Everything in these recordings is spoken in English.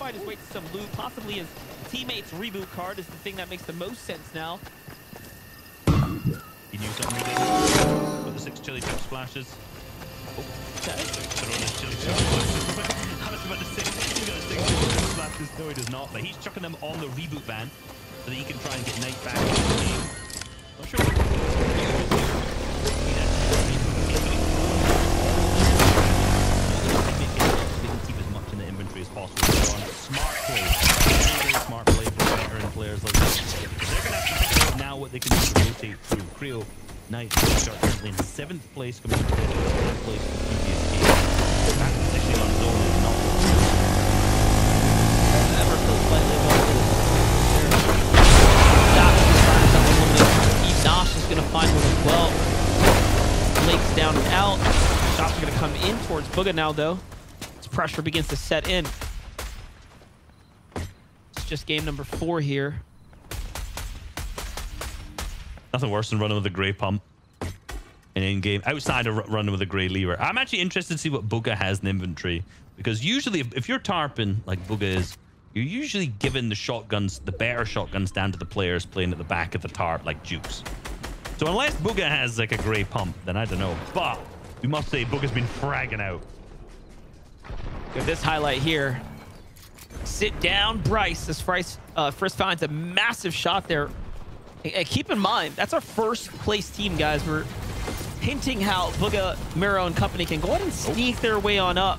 find his way to some loot. Possibly his teammate's reboot card is the thing that makes the most sense now. He knew something really. Got the 6 chili chip splashes. Oh, Okay. throw his chili chip splashes. I was about to say, he's got 6 chili chip splashes. No, he does not. But he's chucking them on the reboot van so that he can try and get Knight back into the game. Not sure what keep as much in the inventory as possible. Smart play. Very smart play for veteran players like this. They're going to have to figure out now what they can do to rotate through. Creo, Knight, Rookshart currently in 7th place, coming from 5th place in the previous game. That positioning on zone is not Ever so slightly above. Nosh is going to find one as well. Blake's down and out. Shots are going to come in towards Bugha now, though. As pressure begins to set in. It's just game number 4 here. nothing worse than running with a grey pump in game outside of running with a grey lever. I'm actually interested to see what Bugha has in inventory, because usually if you're tarping like Bugha is, you're usually giving the shotguns, the better shotguns, down to the players playing at the back of the tarp like Jukes. So unless Bugha has like a grey pump, then I don't know. But we must say Bugha's been fragging out. Got this highlight here. Sit down, Bryce. As Frisk finds a massive shot there. And keep in mind, that's our first place team, guys. We're hinting how Bugha, Miro, and company can go ahead and sneak their way on up.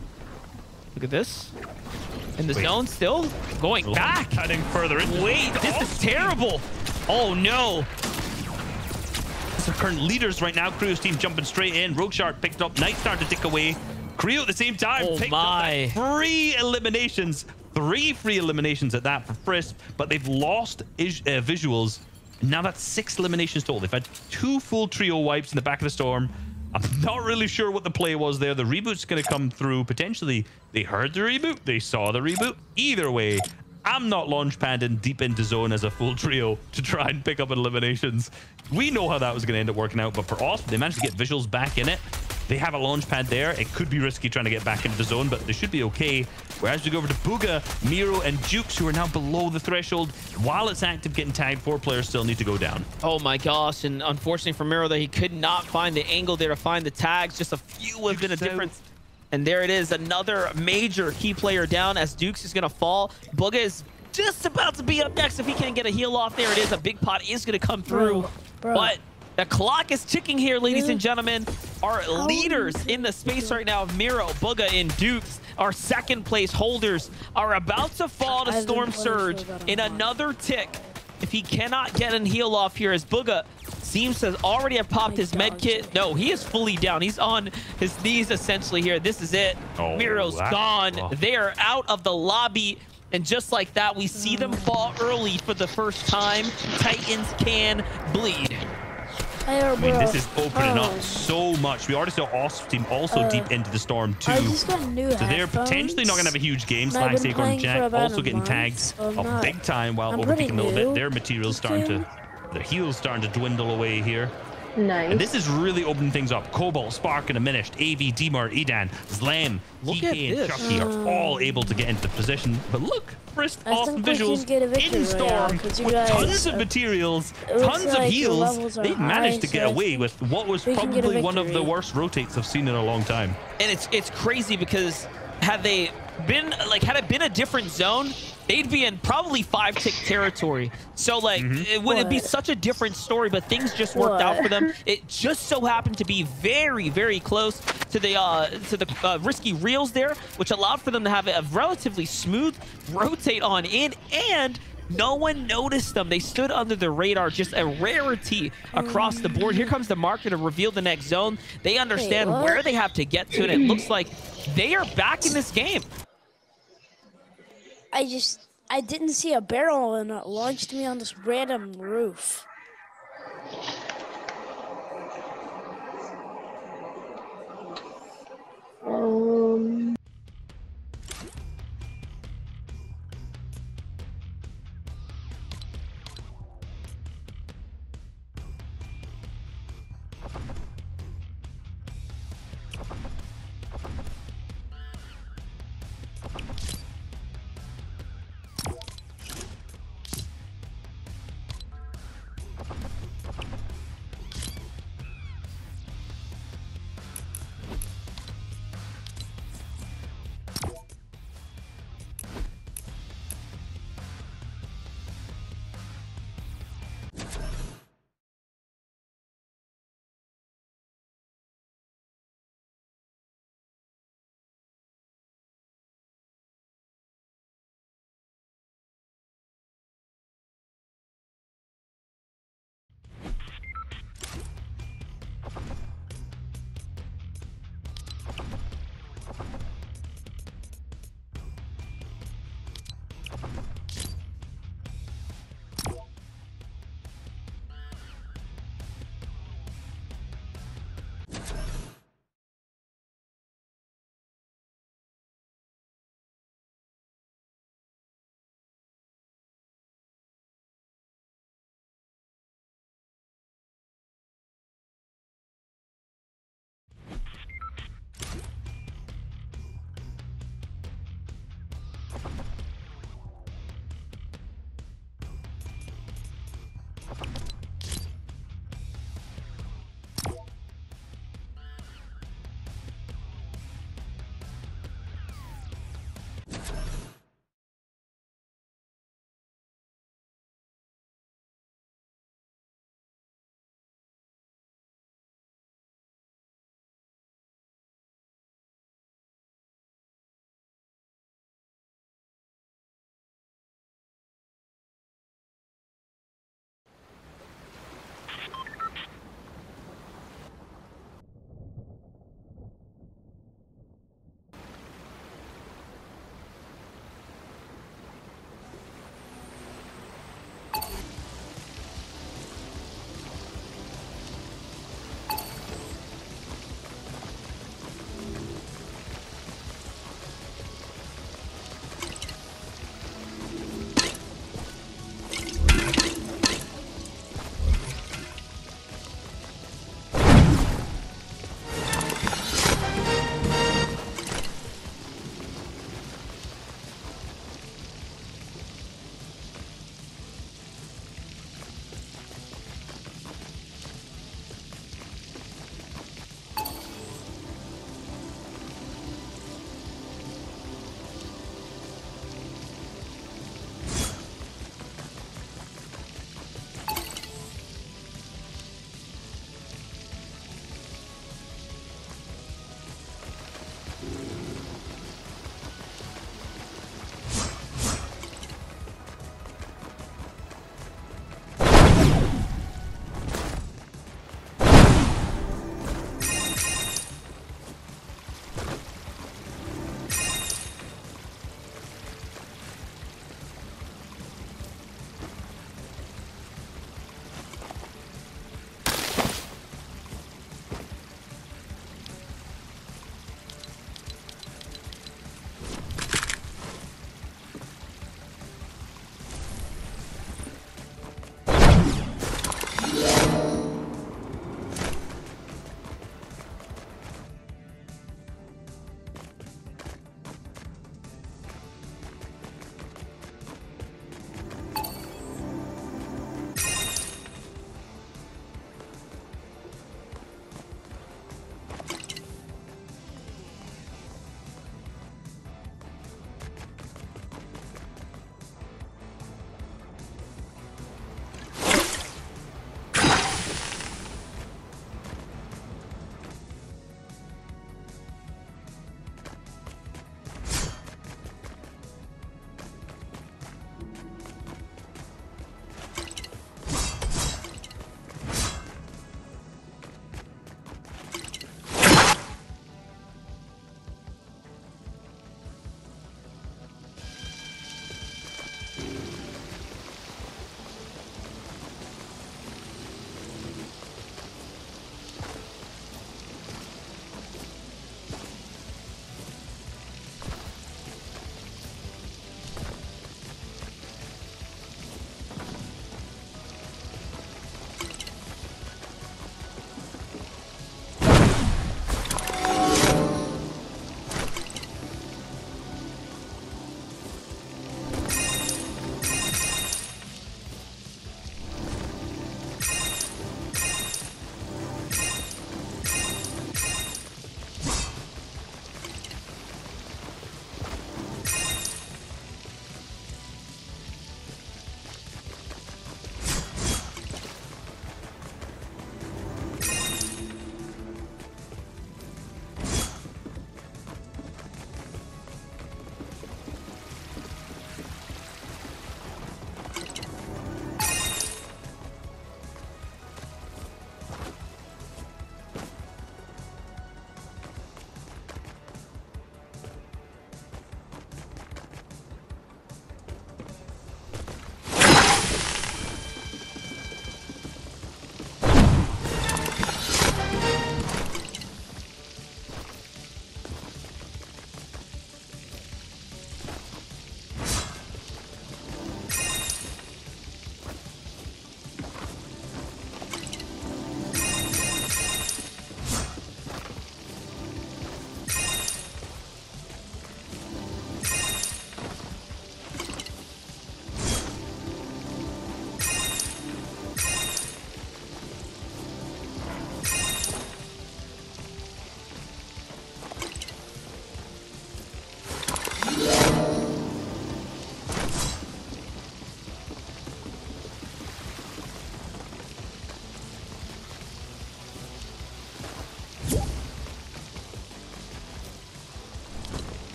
Look at this. In the zone still going back. Heading further in. Wait, this is terrible. Oh, no. These are current leaders right now. Creo's team jumping straight in. Rogueshark picked up. Knight starting to tick away. Creo at the same time picked up 3 eliminations. 3 free eliminations at that for Frisk, but they've lost visuals. Now that's 6 eliminations total. They've had 2 full trio wipes in the back of the storm. I'm not really sure what the play was there. The reboot's going to come through. Potentially, they heard the reboot. They saw the reboot. Either way, I'm not launch padding deep into zone as a full trio to try and pick up eliminations. We know how that was going to end up working out, but for us, they managed to get visuals back in it. They have a launch pad there. It could be risky trying to get back into the zone, but they should be okay. Whereas we go over to Bugha, Miro, and Jukes, who are now below the threshold. While it's active, getting tagged, 4 players still need to go down. Oh my gosh, and unfortunately for Miro, that he could not find the angle there to find the tags. Just a few would have been a difference. And there it is, another major key player down as Dukes is going to fall. Bugha is just about to be up next if he can't get a heal off. There it is. A big pot is going to come through. But the clock is ticking here, ladies and gentlemen. Our leaders in the space right now, Miro, Bugha, and Dukes, our second place holders, are about to fall to Storm Surge in another tick. If he cannot get a heal off here, as Bugha seems to already have popped his med kit. No, he is fully down. He's on his knees essentially here. This is it. Miro's gone. They are out of the lobby. And just like that, we see them fall early for the first time. Titans can bleed. I mean, this is opening up so much. We already saw Osp team also deep into the storm too. So they're potentially not going to have a huge game. Slash, Acorn, and Jack also getting tagged a big time while overpeaking a little bit. Their materials starting to, their heals starting to dwindle away here. Nice. And this is really opening things up. Cobalt, Spark, and Diminished, AV, Demar, Edan, Zlam, TK, and Chucky are all able to get into the position. But look, Frisk, awesome visuals in Storm with tons of materials, tons of heals. They managed to get away with what was probably one of the worst rotates I've seen in a long time. And it's crazy because had it been a different zone, they'd be in probably 5-tick territory. So like it would be such a different story, but things just worked out for them. It just so happened to be very, very close to the risky reels there, which allowed for them to have a relatively smooth rotate on in, and no one noticed them. They stood under the radar, just a rarity across the board. Here comes the marker to reveal the next zone. They understand where they have to get to, and it looks like they are back in this game. I didn't see a barrel and it launched me on this random roof.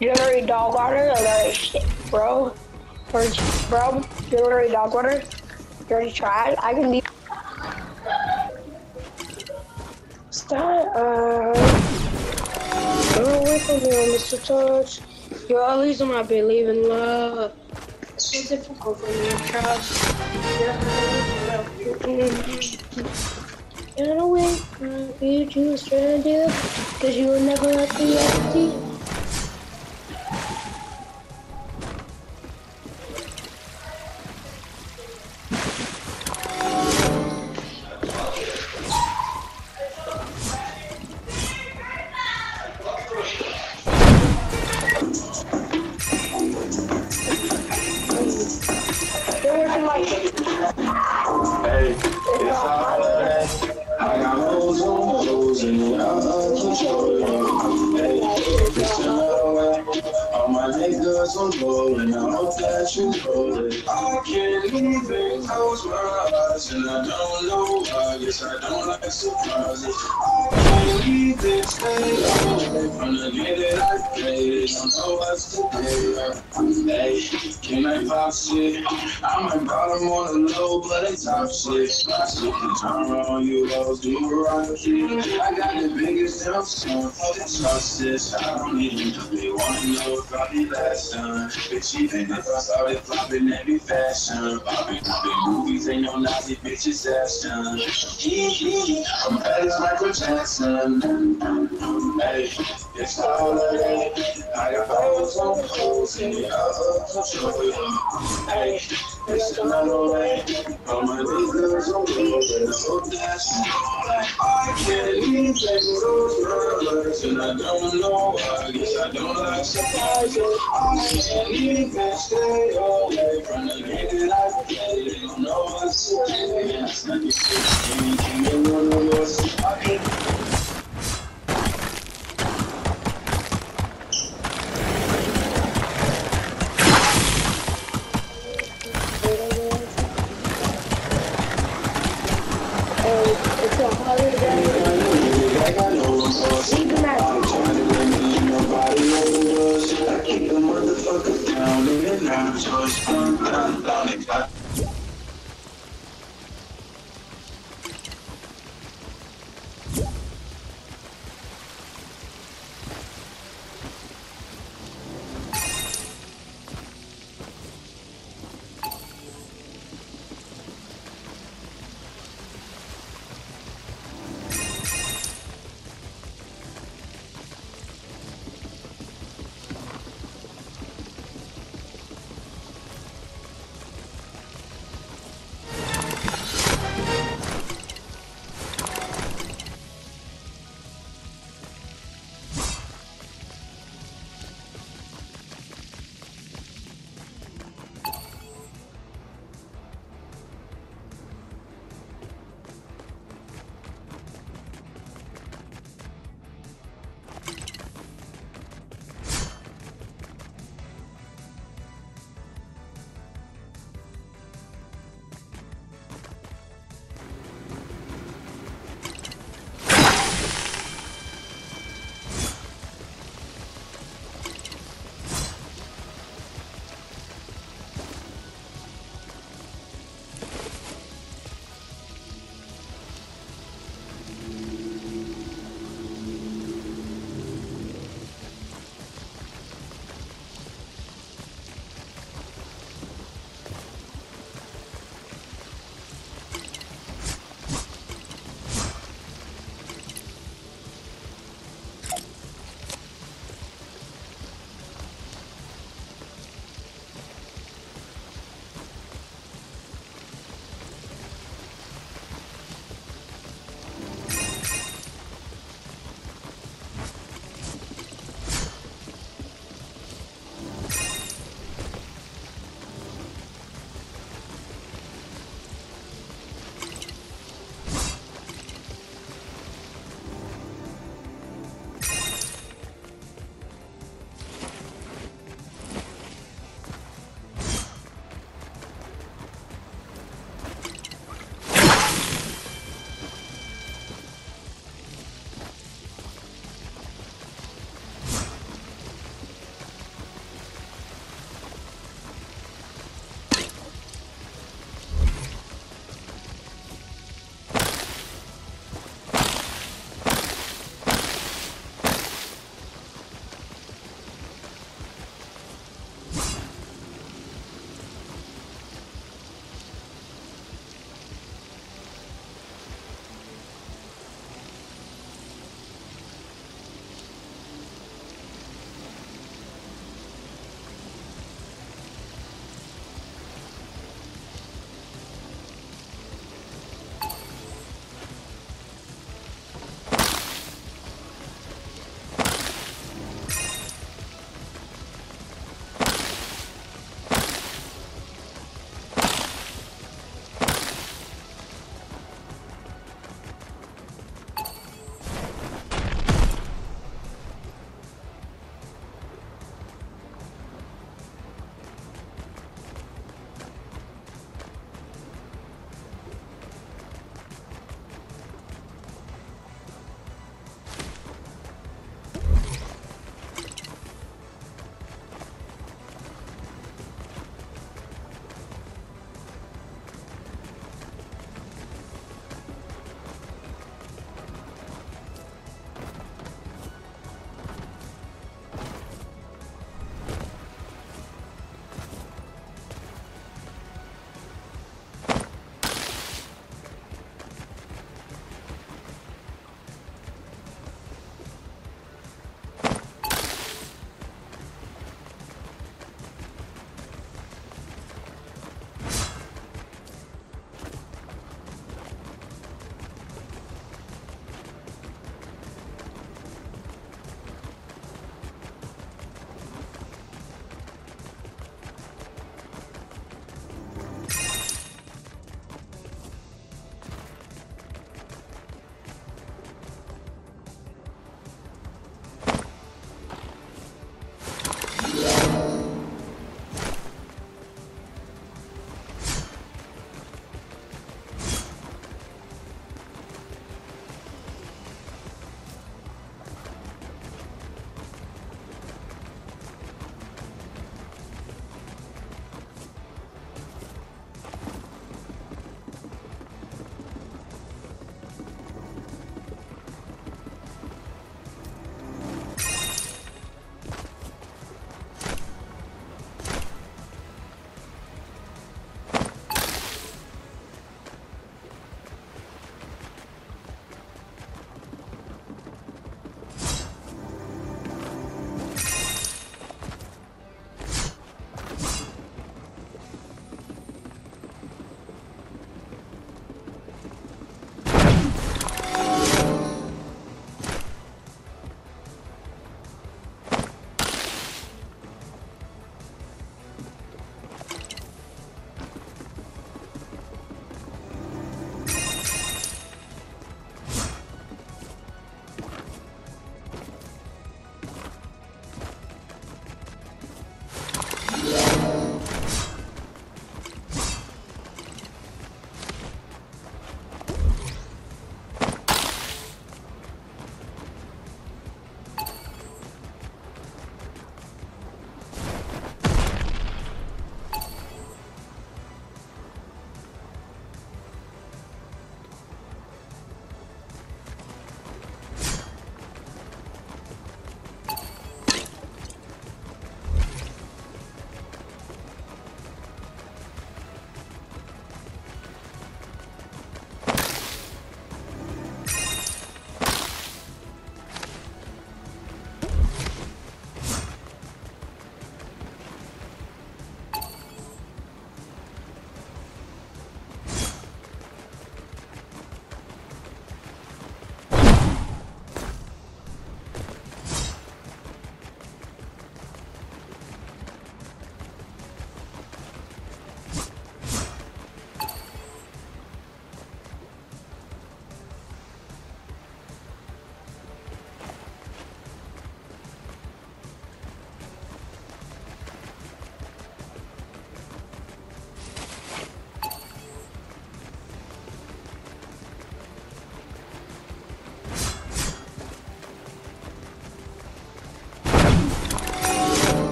You don't already dog water? Or like, shit, bro? Or, bro, you don't already dog water? You already tried? I can leave. Stop. Go away from me, Mr. Touch. Yo, at least I'm not believing love. It's so difficult for me to trust. Get away from you, too stranded, cause you will never let me empty. Hey, it's holiday. I got hoes on hoes and they out of control. Hey, it's another way. All my niggas on roll and I hope that you roll it. I can't even close my eyes and I don't know why. Guess I don't like surprises. I can't even stay away from the game that I played. Don't know what's to do. Hey, can I pop shit? I'm at bottom on the low, but it's top shit. My shit can turn on you, those do a rocket. I got the biggest damn song. Trust this, I don't even really wanna know if I be last time. Bitch, even if I started flopping every fashion. Popping movies, ain't no Nazi bitches ass done. I'm bad as Michael Jackson. Hey, it's holiday. I got hoes on hoes and they out of control. Hey, it's another way. All my niggas on road and I hope that you know that I can't even take those words and I don't know why. Guess I don't like surprises. I can't even stay away from the game that I play. They don't know what's to do. It's like you can't one of us. I can't